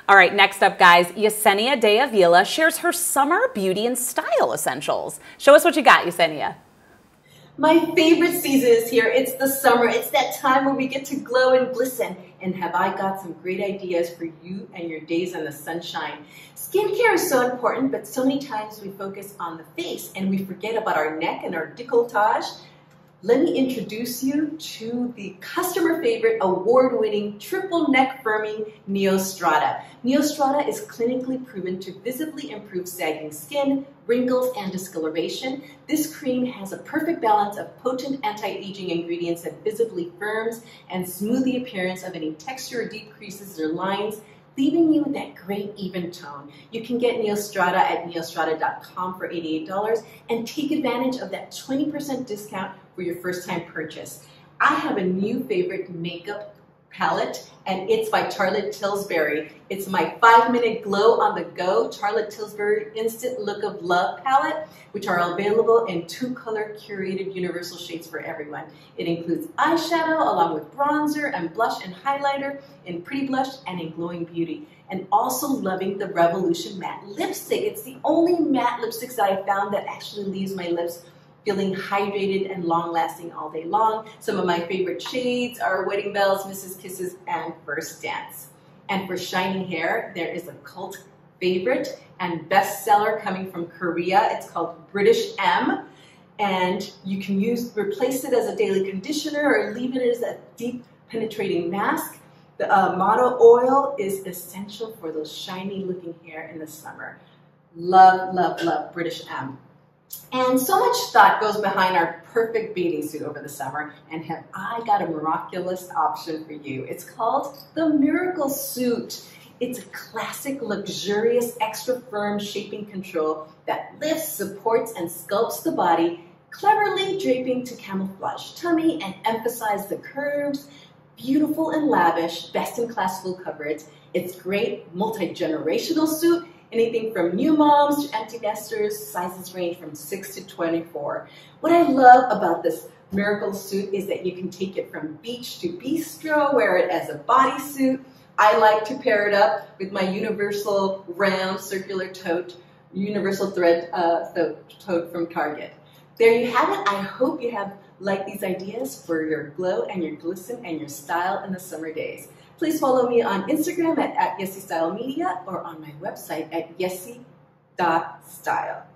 All right, next up, guys, Yesenia de Avila shares her summer beauty and style essentials. Show us what you got, Yesenia. My favorite season is here. It's the summer. It's that time where we get to glow and glisten. And have I got some great ideas for you and your days in the sunshine. Skincare is so important, but so many times we focus on the face and we forget about our neck and our décolletage. Let me introduce you to the customer favorite, award-winning, triple neck firming Neostrata. Neostrata is clinically proven to visibly improve sagging skin, wrinkles, and discoloration. This cream has a perfect balance of potent anti-aging ingredients that visibly firms and smooth the appearance of any texture or deep creases or lines, leaving you with that great even tone. You can get Neostrata at neostrata.com for $88 and take advantage of that 20% discount for your first time purchase. I have a new favorite makeup palette, and it's by Charlotte Tilbury. It's my 5-minute glow on the go Charlotte Tilbury Instant Look of Love palette, which are available in 2-color curated universal shades for everyone. It includes eyeshadow along with bronzer and blush and highlighter in Pretty Blush and in Glowing Beauty. And also loving the Revolution Matte Lipstick. It's the only matte lipsticks that I found that actually leaves my lips feeling hydrated and long-lasting all day long. Some of my favorite shades are Wedding Bells, Mrs. Kisses, and First Dance. And for shiny hair, there is a cult favorite and bestseller coming from Korea. It's called British M. And you can replace it as a daily conditioner or leave it as a deep penetrating mask. The Motto oil is essential for those shiny looking hair in the summer. Love, love, love British M. And so much thought goes behind our perfect bathing suit over the summer, and have I got a miraculous option for you. It's called the Miracle Suit. It's a classic, luxurious, extra firm shaping control that lifts, supports, and sculpts the body, cleverly draping to camouflage tummy and emphasize the curves. Beautiful and lavish, best-in-class full coverage. It's great multi-generational suit. Anything from new moms to empty nesters, sizes range from 6 to 24. What I love about this Miracle Suit is that you can take it from beach to bistro, wear it as a bodysuit. I like to pair it up with my universal round circular tote, universal thread tote from Target. There you have it. I hope you have liked these ideas for your glow and your glisten and your style in the summer days. Please follow me on Instagram at YessieStyleMedia or on my website at yessie.style.